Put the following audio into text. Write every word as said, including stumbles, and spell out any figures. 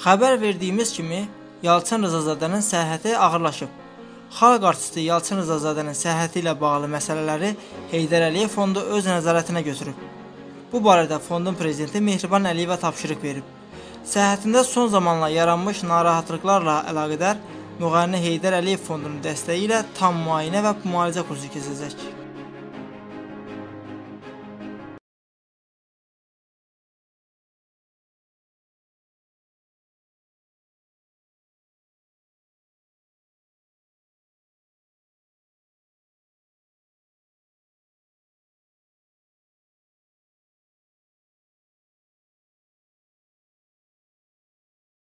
Xəbər verdiyimiz kimi, Yalçın Rızazadənin səhhəti ağırlaşıb. Xalq artisti Yalçın Rızazadənin səhhəti ilə bağlı məsələləri Heydər Əliyev fondu öz nəzarətinə götürüb. Bu barədə fondun prezidenti Mehriban Əliyevə tapşırıq verib. Səhhətində son zamanla yaranmış narahatlıqlarla əlaqədar müğənni Heydər Əliyev fondunun dəstəyi ilə tam müayinə və müalicə kursu keçəcək.